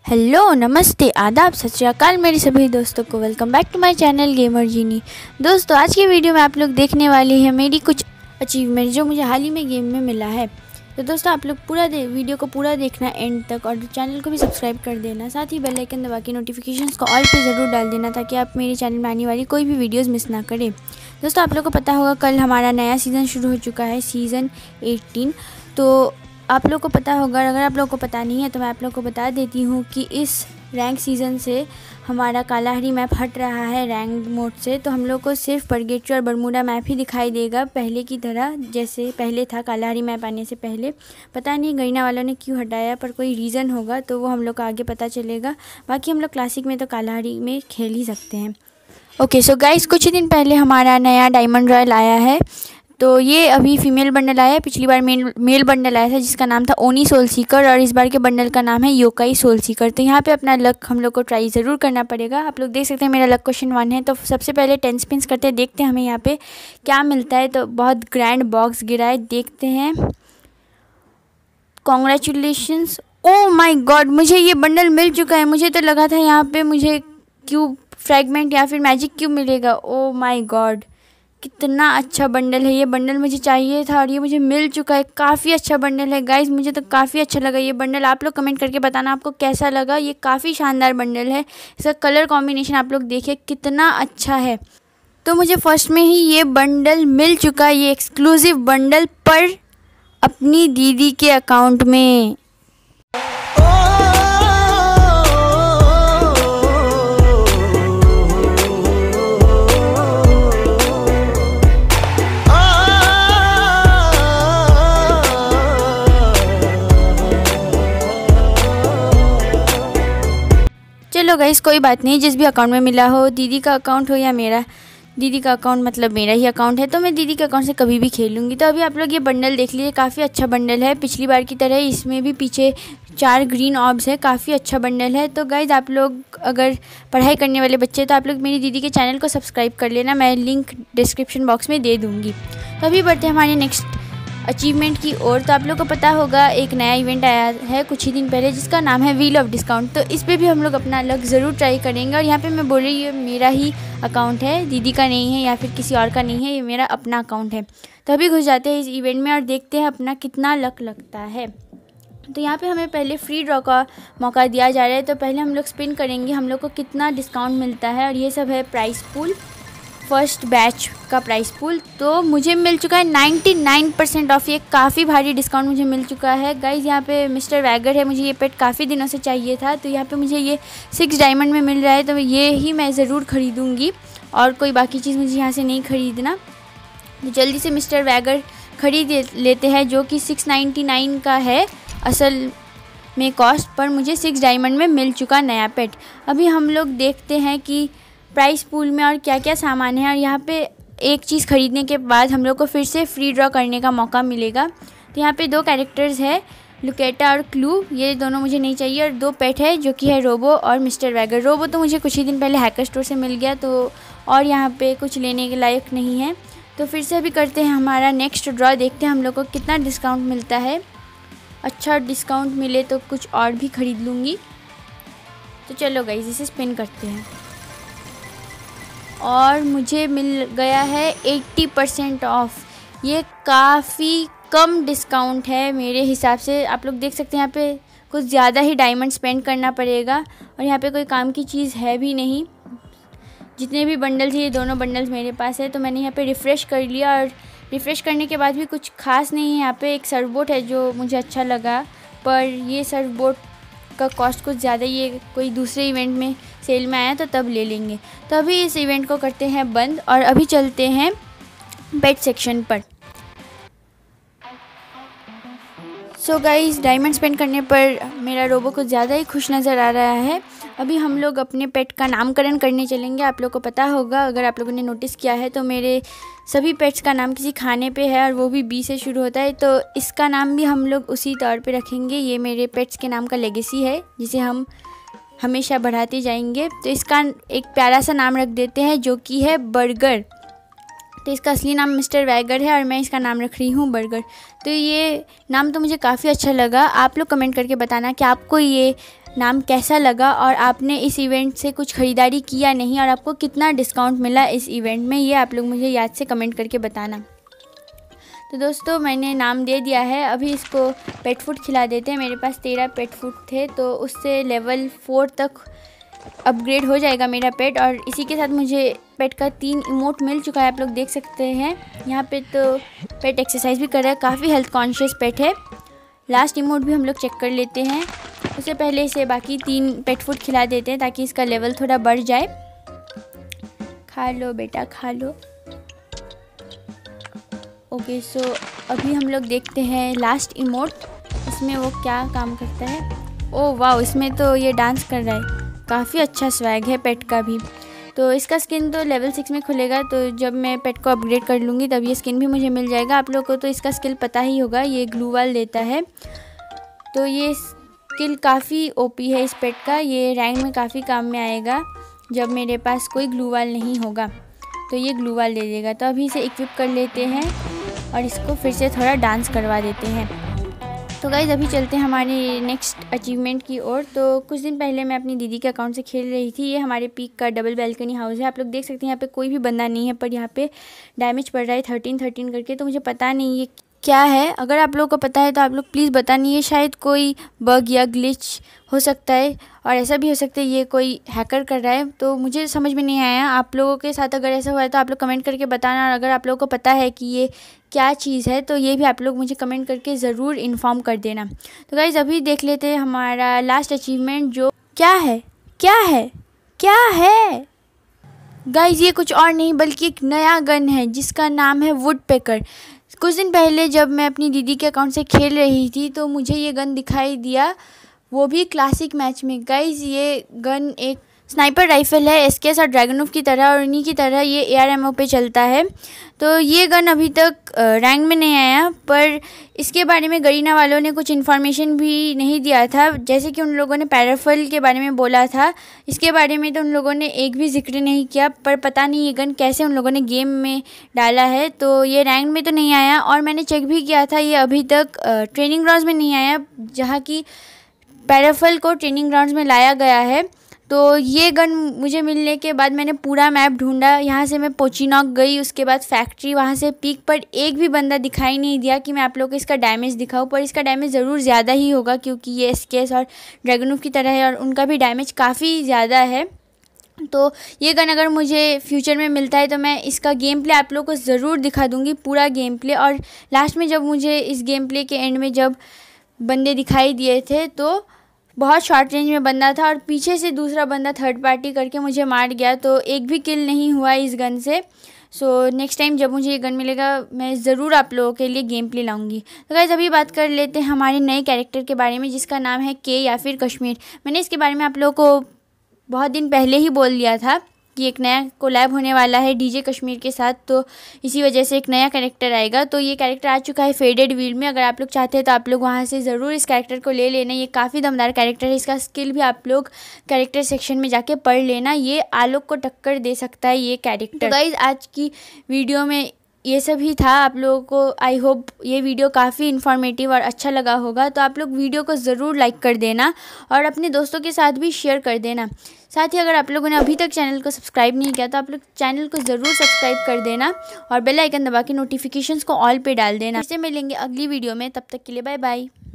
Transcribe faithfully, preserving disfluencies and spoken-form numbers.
Hello, नमस्ते, आदाब, सत श्री अकाल मेरे सभी दोस्तों को। Welcome back to my channel gamer genie. दोस्तों, आज की वीडियो में आप लोग देखने वाले हैं मेरी कुछ अचीवमेंट जो मुझे हाल ही में गेम में मिला है। तो दोस्तों, आप लोग पूरा वीडियो को पूरा देखना एंड तक, और चैनल को भी सब्सक्राइब कर देना। साथ ही बेल आइकन दबा के नोटिफिकेशंस को ऑल पे ज़रूर डाल देना ताकि आप मेरे चैनल में आने वाली कोई भी वीडियोज़ मिस ना करें। दोस्तों, आप लोग को पता होगा कल हमारा नया सीज़न शुरू हो चुका है, सीज़न एटीन। तो आप लोग को पता होगा, अगर आप लोग को पता नहीं है तो मैं आप लोग को बता देती हूँ कि इस रैंक सीज़न से हमारा कालाहारी मैप हट रहा है रैंक मोड से। तो हम लोग को सिर्फ परगेटरी और बरमूडा मैप ही दिखाई देगा, पहले की तरह जैसे पहले था कालाहारी मैप आने से पहले। पता नहीं गरीना वालों ने क्यों हटाया, पर कोई रीज़न होगा तो वो हम लोग को आगे पता चलेगा। बाकी हम लोग क्लासिक में तो कालाहारी में खेल ही सकते हैं। ओके सो गाइस, कुछ ही दिन पहले हमारा नया डायमंड रॉयल आया है। तो ये अभी फीमेल बंडल आया है। पिछली बार मेल मेल बंडल आया था जिसका नाम था ओनी सोल सीकर, और इस बार के बंडल का नाम है योकाई सोल सीकर। तो यहाँ पे अपना लक हम लोग को ट्राई ज़रूर करना पड़ेगा। आप लोग देख सकते हैं मेरा लक क्वेश्चन वन है। तो सबसे पहले टेन स्पिन्स करते हैं, देखते हैं हमें यहाँ पे क्या मिलता है। तो बहुत ग्रैंड बॉक्स गिरा है, देखते हैं। कॉन्ग्रेचुलेशंस, ओ माई गॉड, मुझे ये बंडल मिल चुका है। मुझे तो लगा था यहाँ पे मुझे क्यूब फ्रैगमेंट या फिर मैजिक क्यूब मिलेगा। ओ माई गॉड, कितना अच्छा बंडल है। ये बंडल मुझे चाहिए था और ये मुझे मिल चुका है। काफ़ी अच्छा बंडल है गाइज, मुझे तो काफ़ी अच्छा लगा ये बंडल। आप लोग कमेंट करके बताना आपको कैसा लगा। ये काफ़ी शानदार बंडल है। इसका कलर कॉम्बिनेशन आप लोग देखिए कितना अच्छा है। तो मुझे फर्स्ट में ही ये बंडल मिल चुका है, ये एक्सक्लूसिव बंडल, पर अपनी दीदी के अकाउंट में। चलो गाइस, कोई बात नहीं, जिस भी अकाउंट में मिला हो, दीदी का अकाउंट हो या मेरा, दीदी का अकाउंट मतलब मेरा ही अकाउंट है, तो मैं दीदी के अकाउंट से कभी भी खेलूँगी। तो अभी आप लोग ये बंडल देख लीजिए, काफ़ी अच्छा बंडल है। पिछली बार की तरह इसमें भी पीछे चार ग्रीन ऑब्स है, काफ़ी अच्छा बंडल है। तो गाइज, आप लोग अगर पढ़ाई करने वाले बच्चे तो आप लोग मेरी दीदी के चैनल को सब्सक्राइब कर लेना, मैं लिंक डिस्क्रिप्शन बॉक्स में दे दूँगी। तो अभी बढ़ते हैं हमारे नेक्स्ट अचीवमेंट की ओर। तो आप लोग को पता होगा एक नया इवेंट आया है कुछ ही दिन पहले जिसका नाम है व्हील ऑफ डिस्काउंट। तो इस पर भी हम लोग अपना लक ज़रूर ट्राई करेंगे। और यहाँ पे मैं बोल रही हूँ, ये मेरा ही अकाउंट है, दीदी का नहीं है या फिर किसी और का नहीं है, ये मेरा अपना अकाउंट है। तो अभी घुस जाते हैं इस इवेंट में और देखते हैं अपना कितना लक लगता है। तो यहाँ पे हमें पहले फ्री ड्रॉ का मौका दिया जा रहा है। तो पहले हम लोग स्पिन करेंगे, हम लोग को कितना डिस्काउंट मिलता है। और ये सब है प्राइस पूल, फर्स्ट बैच का प्राइस पूल। तो मुझे मिल चुका है निन्यानवे परसेंट ऑफ, ये काफ़ी भारी डिस्काउंट मुझे मिल चुका है गाइज। यहाँ पे मिस्टर वैगर है, मुझे ये पेट काफ़ी दिनों से चाहिए था। तो यहाँ पे मुझे ये सिक्स डायमंड में मिल रहा है, तो ये ही मैं ज़रूर ख़रीदूँगी और कोई बाकी चीज़ मुझे यहाँ से नहीं ख़रीदना। तो जल्दी से मिस्टर वैगर ख़रीद लेते हैं, जो कि सिक्स नाइन्टी नाइन का है असल में कॉस्ट, पर मुझे सिक्स डायमंड में मिल चुका नया पेट। अभी हम लोग देखते हैं कि प्राइस पूल में और क्या क्या सामान है। और यहाँ पे एक चीज़ ख़रीदने के बाद हम लोग को फिर से फ्री ड्रॉ करने का मौका मिलेगा। तो यहाँ पे दो कैरेक्टर्स है, लुकेटा और क्लू, ये दोनों मुझे नहीं चाहिए। और दो पेट है जो कि है रोबो और मिस्टर वैगर। रोबो तो मुझे कुछ ही दिन पहले हैकर स्टोर से मिल गया, तो और यहाँ पे कुछ लेने के लायक नहीं है। तो फिर से अभी करते हैं हमारा नेक्स्ट ड्रॉ, देखते हैं हम लोग को कितना डिस्काउंट मिलता है। अच्छा डिस्काउंट मिले तो कुछ और भी ख़रीद लूँगी। तो चलो गाइस, इसे स्पिन करते हैं और मुझे मिल गया है अस्सी परसेंट ऑफ। ये काफ़ी कम डिस्काउंट है मेरे हिसाब से। आप लोग देख सकते हैं यहाँ पे कुछ ज़्यादा ही डायमंड स्पेंड करना पड़ेगा, और यहाँ पे कोई काम की चीज़ है भी नहीं। जितने भी बंडल्स हैं, ये दोनों बंडल्स मेरे पास है। तो मैंने यहाँ पे रिफ़्रेश कर लिया, और रिफ़्रेश करने के बाद भी कुछ खास नहीं है। यहाँ पे एक सर्फबोट है जो मुझे अच्छा लगा, पर ये सर्फबोट का कॉस्ट कुछ ज़्यादा, ये कोई दूसरे इवेंट में सेल में आया तो तब ले लेंगे। तो अभी इस इवेंट को करते हैं बंद और अभी चलते हैं पेट सेक्शन पर। सो गाइस, डायमंड स्पेंड करने पर मेरा रोबो कुछ ज़्यादा ही खुश नज़र आ रहा है। अभी हम लोग अपने पेट का नामकरण करने चलेंगे। आप लोग को पता होगा, अगर आप लोगों ने नोटिस किया है, तो मेरे सभी पेट्स का नाम किसी खाने पे है और वो भी बी से शुरू होता है। तो इसका नाम भी हम लोग उसी तौर पे रखेंगे। ये मेरे पेट्स के नाम का लेगेसी है जिसे हम हमेशा बढ़ाते जाएंगे। तो इसका एक प्यारा सा नाम रख देते हैं जो कि है बर्गर। तो इसका असली नाम मिस्टर वैगर है और मैं इसका नाम रख रही हूँ बर्गर। तो ये नाम तो मुझे काफ़ी अच्छा लगा। आप लोग कमेंट करके बताना कि आपको ये नाम कैसा लगा और आपने इस इवेंट से कुछ ख़रीदारी की या नहीं और आपको कितना डिस्काउंट मिला इस इवेंट में, ये आप लोग मुझे याद से कमेंट करके बताना। तो दोस्तों मैंने नाम दे दिया है, अभी इसको पेट फूड खिला देते हैं। मेरे पास तेरह पेट फूड थे तो उससे लेवल फोर तक अपग्रेड हो जाएगा मेरा पेट। और इसी के साथ मुझे पेट का तीन इमोट मिल चुका है, आप लोग देख सकते हैं यहाँ पे। तो पेट एक्सरसाइज भी कर रहा है, काफ़ी हेल्थ कॉन्शियस पेट है। लास्ट इमोट भी हम लोग चेक कर लेते हैं, उससे पहले इसे बाकी तीन पेट फूड खिला देते हैं ताकि इसका लेवल थोड़ा बढ़ जाए। खा लो बेटा खा लो। ओके सो अभी हम लोग देखते हैं लास्ट इमोट, इसमें वो क्या काम करता है। ओह वाह, इसमें तो ये डांस कर रहा है, काफ़ी अच्छा स्वैग है पेट का भी। तो इसका स्किन तो लेवल सिक्स में खुलेगा, तो जब मैं पेट को अपग्रेड कर लूँगी तब ये स्किन भी मुझे मिल जाएगा। आप लोगों को तो इसका स्किल पता ही होगा, ये ग्लू वाल देता है। तो ये स्किल काफ़ी ओपी है इस पेट का, ये रैंक में काफ़ी काम में आएगा जब मेरे पास कोई ग्लू वाल नहीं होगा तो ये ग्लू वाल दे देगा। तो अभी इसे इक्विप कर लेते हैं और इसको फिर से थोड़ा डांस करवा देते हैं। तो गाइज़ अभी चलते हैं हमारे नेक्स्ट अचीवमेंट की ओर। तो कुछ दिन पहले मैं अपनी दीदी के अकाउंट से खेल रही थी। ये हमारे पीक का डबल बैल्कनी हाउस है, आप लोग देख सकते हैं। यहाँ पे कोई भी बंदा नहीं है पर यहाँ पे डैमेज पड़ रहा है थर्टीन थर्टीन करके। तो मुझे पता नहीं ये क्या है, अगर आप लोगों को पता है तो आप लोग प्लीज़ बताइए। ये शायद कोई बग या ग्लिच हो सकता है और ऐसा भी हो सकता है ये कोई हैकर कर रहा है, तो मुझे समझ में नहीं आया। आप लोगों के साथ अगर ऐसा हुआ है तो आप लोग कमेंट करके बताना, और अगर आप लोगों को पता है कि ये क्या चीज़ है तो ये भी आप लोग मुझे कमेंट करके ज़रूर इन्फॉर्म कर देना। तो गाइज़ अभी देख लेते हैं हमारा लास्ट अचीवमेंट, जो क्या है क्या है क्या है गाइज़। ये कुछ और नहीं बल्कि एक नया गन है जिसका नाम है वुड पेकर। कुछ दिन पहले जब मैं अपनी दीदी के अकाउंट से खेल रही थी तो मुझे ये गन दिखाई दिया, वो भी क्लासिक मैच में। गाइज़ ये गन एक स्नाइपर राइफ़ल है एसकेएस और ड्रैगनवुल्फ की तरह, और इन्हीं की तरह ये एआरएमओ पे चलता है। तो ये गन अभी तक रैंक में नहीं आया, पर इसके बारे में गरीना वालों ने कुछ इन्फॉर्मेशन भी नहीं दिया था। जैसे कि उन लोगों ने पैराफल के बारे में बोला था, इसके बारे में तो उन लोगों ने एक भी जिक्र नहीं किया। पर पता नहीं ये गन कैसे उन लोगों ने गेम में डाला है। तो ये रैंक में तो नहीं आया, और मैंने चेक भी किया था ये अभी तक ट्रेनिंग ग्राउंड्स में नहीं आया, जहाँ की पैराफल को ट्रेनिंग ग्राउंड्स में लाया गया है। तो ये गन मुझे मिलने के बाद मैंने पूरा मैप ढूंढा, यहाँ से मैं पोचीनॉक गई, उसके बाद फैक्ट्री, वहाँ से पीक पर एक भी बंदा दिखाई नहीं दिया कि मैं आप लोगों को इसका डैमेज दिखाऊं। पर इसका डैमेज ज़रूर ज़्यादा ही होगा क्योंकि ये एसकेएस और ड्रैगनवुल्फ की तरह है और उनका भी डैमेज काफ़ी ज़्यादा है। तो ये गन अगर मुझे फ्यूचर में मिलता है तो मैं इसका गेम प्ले आप लोगों को ज़रूर दिखा दूँगी, पूरा गेम प्ले। और लास्ट में जब मुझे इस गेम प्ले के एंड में जब बंदे दिखाई दिए थे तो बहुत शॉर्ट रेंज में बंदा था और पीछे से दूसरा बंदा थर्ड पार्टी करके मुझे मार गया, तो एक भी किल नहीं हुआ इस गन से। सो नेक्स्ट टाइम जब मुझे ये गन मिलेगा मैं ज़रूर आप लोगों के लिए गेम प्ले लाऊंगी। तो गाइस अभी बात कर लेते हैं हमारे नए कैरेक्टर के बारे में जिसका नाम है के या फिर कश्मीर। मैंने इसके बारे में आप लोगों को बहुत दिन पहले ही बोल दिया था कि एक नया कोलैब होने वाला है डीजे कश्मीर के साथ, तो इसी वजह से एक नया कैरेक्टर आएगा। तो ये कैरेक्टर आ चुका है फेडेड व्हील में, अगर आप लोग चाहते हैं तो आप लोग वहाँ से ज़रूर इस कैरेक्टर को ले लेना। ये काफ़ी दमदार कैरेक्टर है, इसका स्किल भी आप लोग कैरेक्टर सेक्शन में जाके पढ़ लेना, ये आलोक को टक्कर दे सकता है ये कैरेक्टर। तो गाइस आज की वीडियो में ये सब ही था। आप लोगों को आई होप ये वीडियो काफ़ी इन्फॉर्मेटिव और अच्छा लगा होगा, तो आप लोग वीडियो को ज़रूर लाइक कर देना और अपने दोस्तों के साथ भी शेयर कर देना। साथ ही अगर आप लोगों ने अभी तक चैनल को सब्सक्राइब नहीं किया तो आप लोग चैनल को ज़रूर सब्सक्राइब कर देना और बेल आइकन दबा के नोटिफिकेशंस को ऑल पे डाल देना। इससे मिलेंगे अगली वीडियो में, तब तक के लिए बाय बाय।